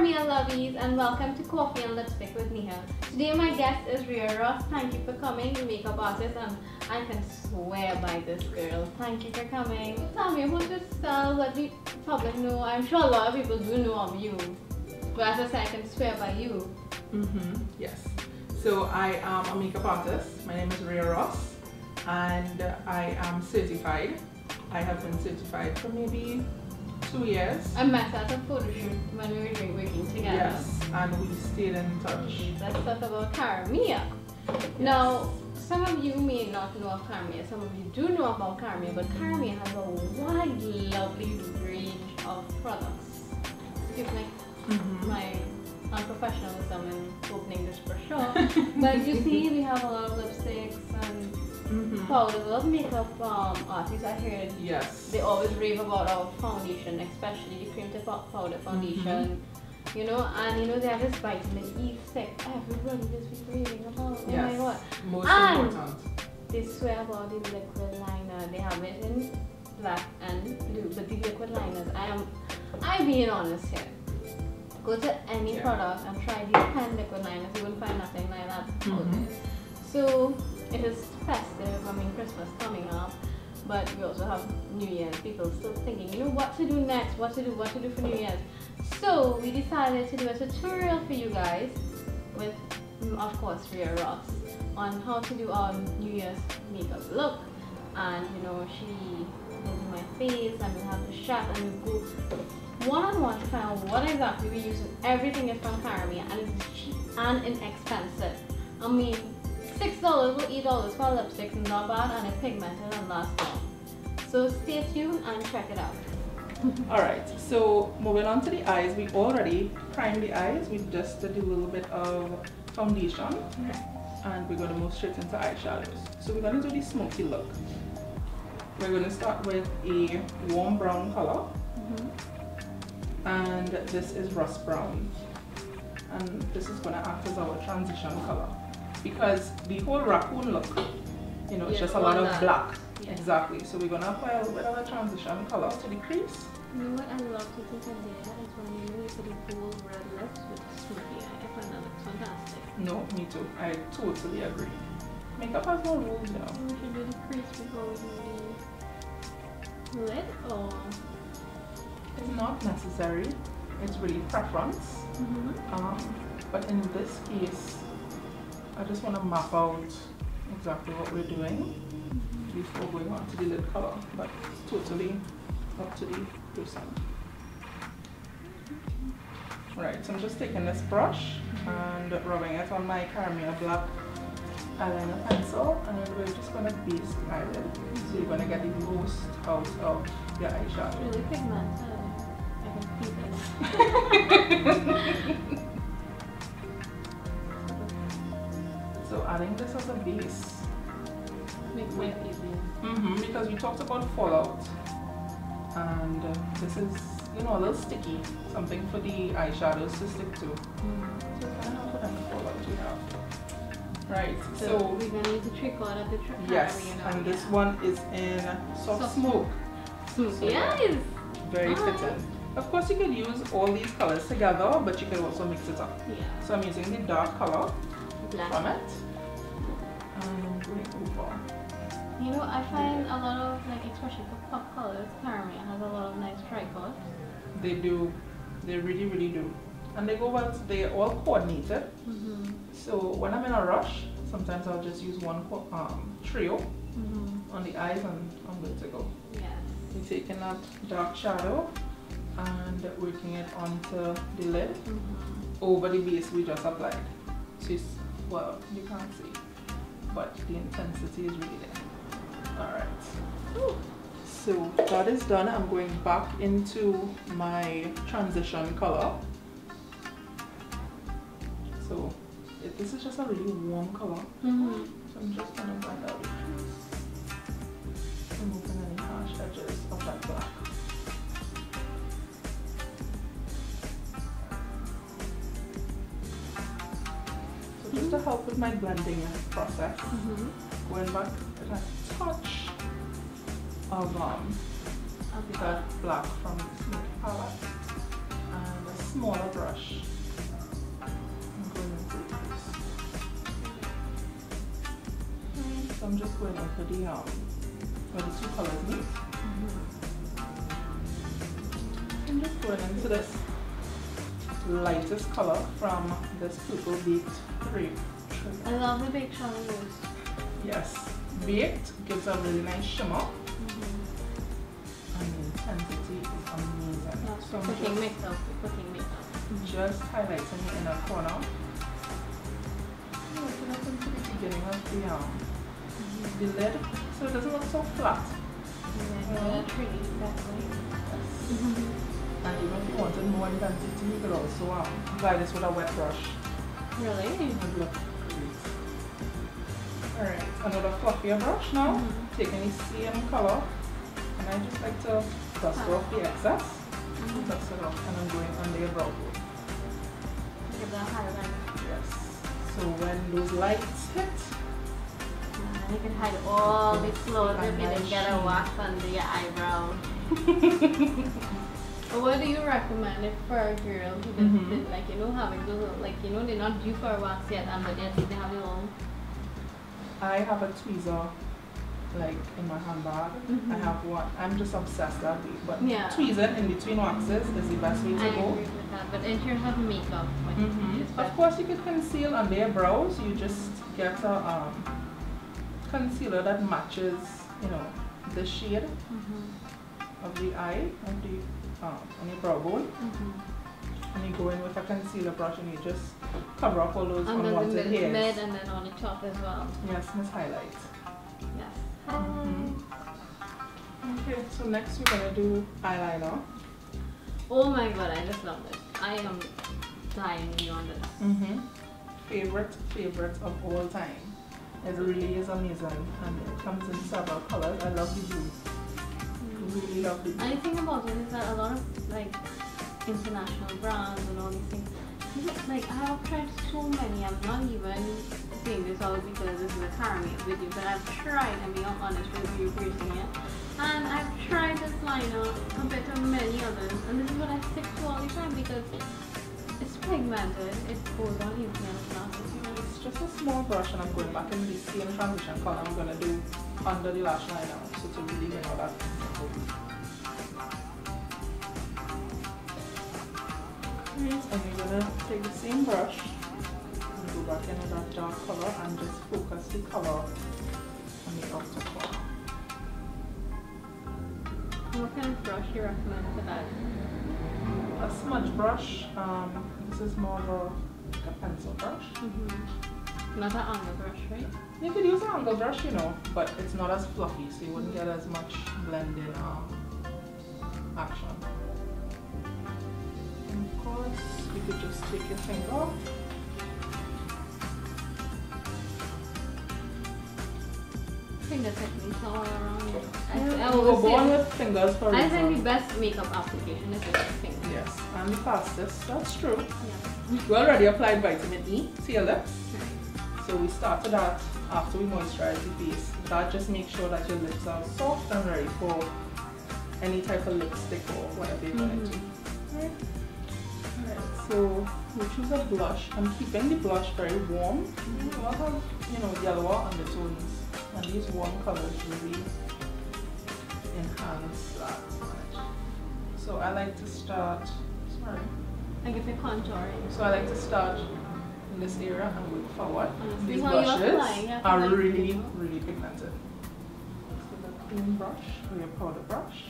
Carmia lovies, and welcome to Coffee and Lipstick with Neha. Today my guest is Rhea Ross. Thank you for coming, makeup artist, and I can swear by this girl. Thank you for coming. Tell me about your style, let the public know. I'm sure a lot of people do know of you, but as I said, I can swear by you. Yes. So I am a makeup artist. My name is Rhea Ross, and I am certified. I have been certified for maybe 2 years. I met at a photo shoot when we were working together. Yes, and we stayed in touch. Let's talk about Carmia. Yes. Now, some of you may not know of Carmia, some of you do know about Carmia, but Carmia has a wide, lovely range of products. Excuse me, my unprofessionalism in opening this for sure. But you see, we have a lot of lipsticks and powders. A lot of makeup artists, I heard, yes, they always rave about our foundation, especially the cream to powder foundation. You know, and you know they have this vitamin E stick. Everybody just be raving about. Oh yes, my god! most and important. They swear about the liquid liner. They have it in black and blue, but the liquid liners. I'm being honest here. Go to any product and try these 10 liquid liners. You will find nothing like that out there. So it is festive. I mean, Christmas coming up. But we also have New Year's. People still thinking, you know, what to do next, what to do for New Year's. So we decided to do a tutorial for you guys with, of course, Rhea Ross on how to do our New Year's makeup look. And you know, she will do my face, and we'll have the shot, and we'll go one-on-one to find out what exactly we use. Everything is from Carmia, and it's cheap and inexpensive. I mean, $6 or $8 for lipsticks is not bad, and it's pigmented and lasts long. So stay tuned and check it out. Alright, so moving on to the eyes, we already primed the eyes. We just did a little bit of foundation, and we're going to move straight into eyeshadows. So we're going to do the smoky look. We're going to start with a warm brown color, and this is rust brown, and this is going to act as our transition color. Because the whole raccoon look, you know, it's just a lot of black. Yeah. Exactly. So we're going to apply a little bit of a transition color to the crease. You know what I love to think of there is when you know you put the bold red lips with smoky eye. I find that looks fantastic. No, me too. I totally agree. Makeup has no rules, you know. We should do the crease before we do the lid, or? It's not necessary. It's really preference. But in this case, I just want to map out exactly what we're doing before going on to the lid color, but it's totally up to the person. Right, so I'm just taking this brush and rubbing it on my Carmia black eyeliner pencil, and we're just going to base the eyelid. So you're going to get the most out of your eyeshadow. It's really pigmented. I can see this. So adding this as a base makes life easier. Because we talked about fallout, and this is, you know, a little sticky, something for the eyeshadows to stick to. So I don't know what kind of fallout we have. Right. So we're gonna use the trick-out of the trick. Yes, and this one is in soft smoke. Smoothie eyes. Very fitting. Of course, you could use all these colors together, but you could also mix it up. Yeah. So I'm using the dark color from it, and I'm going over. You know, I find a lot of, like, especially for pop colors, Carmia has a lot of nice tricots. They do. They really, really do. And they go well, they're all coordinated. So when I'm in a rush, sometimes I'll just use one trio on the eyes, and I'm good to go. Yes. We're taking that dark shadow and working it onto the lid over the base we just applied. So well, you can't see, but the intensity is really there. Alright. So that is done. I'm going back into my transition color. So this is just a really warm color. So I'm just going to blend out the crease, removing any harsh edges of that black. So just to help with my blending process, going back with a touch of that black from the Smooth palette, and a smaller brush. I'm going into the crease. So I'm just going over the where the two colors meet. I'm just going into this lightest color from this Purple Baked Cream. I love the baked shadows. Yes, baked gives a really nice shimmer. And the intensity is amazing. So I'm Cooking makeup. just highlighting the inner corner. Working up into the beginning of the lid, so it doesn't look so flat. Yeah, pretty, definitely. And even if you wanted more intensity, you could also apply this with a wet brush. Really? It would look great. Alright, another fluffier brush now. Taking the same color, and I just like to dust off the excess. Dust it off, and I'm going under your brow bone. Give that highlight. Yes. So when those lights hit, You can hide all the clothes if you didn't get a wax under your eyebrow. What do you recommend if for a girl who didn't like, having those, like, they're not due for a wax yet, but yet they have their own? I have a tweezer like in my handbag. I have one. I'm just obsessed that way. But tweezing in between waxes is the best way to I go. agree with that, but in terms of makeup, Of course, you could conceal under your brows. You just get a concealer that matches, the shade of the eye of the on your brow bone. And you go in with a concealer brush and you just cover up all those unwanted hairs. Mid and then on the top as well. Yes, Miss Highlight. Yes. Okay, so next we're gonna do eyeliner. Oh my god, I just love this. I am dying on this. Favorite of all time. It really is amazing, and it comes in several colors. I love the blue. Really love the blue. And the thing about it is that a lot of like international brands and all these things, like I have tried so many. I'm not even saying this all because this is a caramel video, but I've tried, and being honest with you using it. And I've tried this liner compared to many others, and this is what I stick to all the time because it's pigmented. It goes on easily and it's not It's just a small brush, and I'm going back in the same transition color I'm going to do under the lash line now, so to really that. And you're going to take the same brush and go back in with that dark color and just focus the color on the outer corner. What kind of brush do you recommend for that? A smudge brush. This is more of a pencil brush. Not an angle brush, right? You could use an angle brush, but it's not as fluffy, so you wouldn't get as much blending action. And of course, you could just take your finger. Finger techniques all around. I We're born with fingers for a reason. I think the best makeup application is with the finger. Yes, and the fastest. That's true. Yeah. We already applied vitamin E to your lips. So we started that after we moisturize the face. That just makes sure that your lips are soft and ready for any type of lipstick or whatever you're going to do. Alright, so we choose a blush. I'm keeping the blush very warm. We will have, yellower undertones. And these warm colors really enhance that. So I like to start, I give it contouring. So I like to start in this area and work forward. These while blushes are really pigmented. So the cream brush or your powder brush.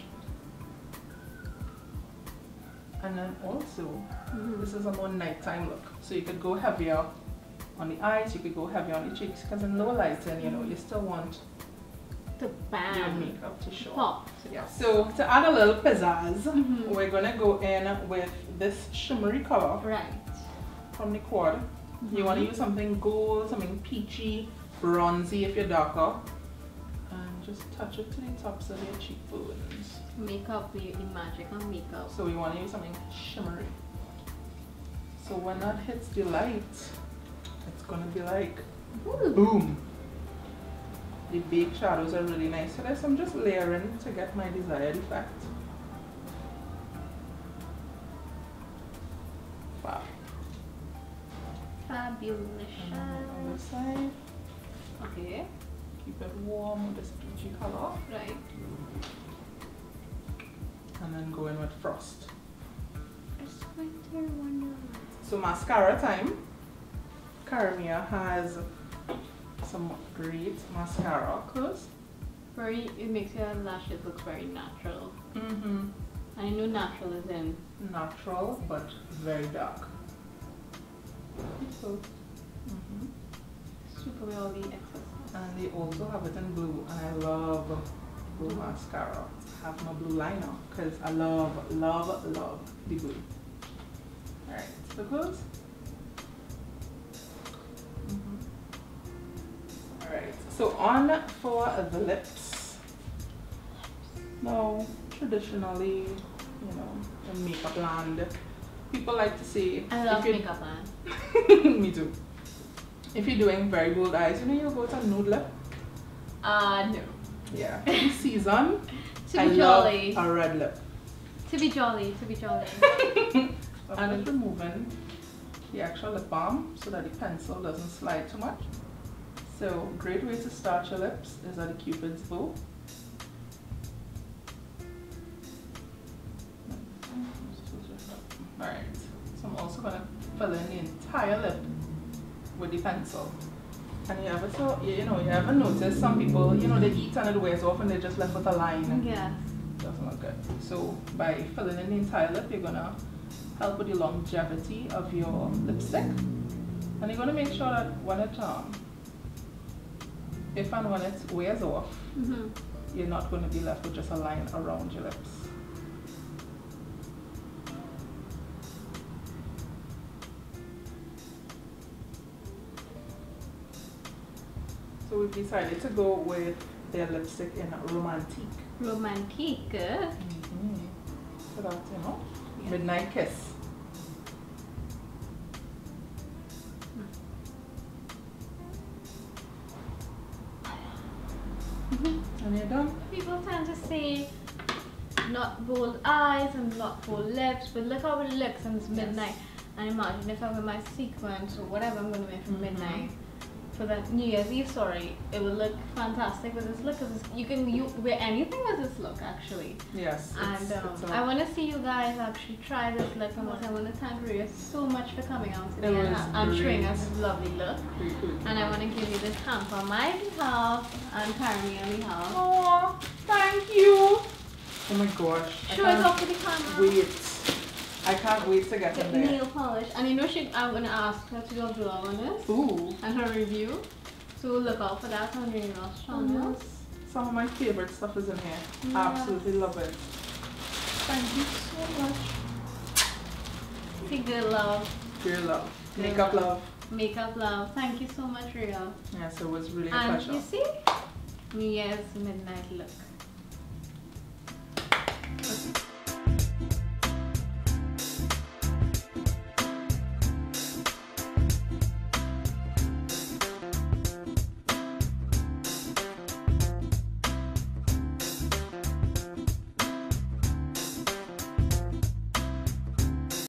And then also, this is a more nighttime look. So you could go heavier on the eyes, you could go heavier on the cheeks, because in low lighting, you still want to bang your makeup to show. Pop. Yeah. So to add a little pizzazz, we're gonna go in with this shimmery color from the quad. You want to use something gold, something peachy, bronzy if you're darker, and just touch it to the tops of your cheekbones. Makeup, the magic of makeup. So we want to use something shimmery. So when that hits the light, it's gonna be like boom. The baked shadows are really nice. So I'm just layering to get my desired effect. Fabulicious. On this side, Okay. keep it warm with this peachy color. Right. And then go in with Frost. It's winter wonderland. So mascara time. Caramia has some great mascara colors. It makes your lashes look very natural. Mm-hmm. I know natural is in. Natural but very dark. So, Super with all the excess. and they also have it in blue, and I love blue mascara. I have my blue liner because I love the blue. Alright, so close. Alright, so on for the lips. Now, traditionally, you know, in makeup land, people like to say, I love if you- makeup man. me too. If you're doing very bold eyes, you know, you go to nude lip. No. Yeah. In season, To I be jolly. love a red lip. To be jolly. To be jolly. And it's removing the actual lip balm so that the pencil doesn't slide too much. So, great way to start your lips is at the Cupid's bow. Alright, so I'm also going to fill in the entire lip with the pencil. And you ever notice some people, you know, they eat and it wears off and they're just left with a line. Yes. Doesn't look good. So by filling in the entire lip, you're gonna help with the longevity of your lipstick. And you're gonna make sure that when it if and when it wears off, you're not gonna be left with just a line around your lips. So we've decided to go with their lipstick in Romantique. Romantique. So that, you know, Yeah. Midnight Kiss. And you're done. People tend to say not bold eyes and not bold lips, but look how it looks and it's midnight. And imagine if I wear my sequence or whatever I'm going to wear for midnight for the New Year's Eve story, it would look fantastic with this look. Cause you can wear anything with this look actually. Yes. And I want to see you guys actually try this look. And I want to thank Ria so much for coming out today and showing us this lovely look. And I want to give you this hamper on my behalf and Caramia on behalf. Oh, thank you. Oh my gosh. Show it off to the camera. Wait. I can't wait to get in there. Nail polish. And you know I'm going to ask her to do a vlog on this. Ooh. And her review. So look out for that on your channel. Some of my favorite stuff is in here. Yes. Absolutely love it. Thank you so much. See, good love. Dear love. Good Makeup love. love. Makeup love. Thank you so much, Ria. Yes, it was really a And pleasure. you see? New Year's midnight look.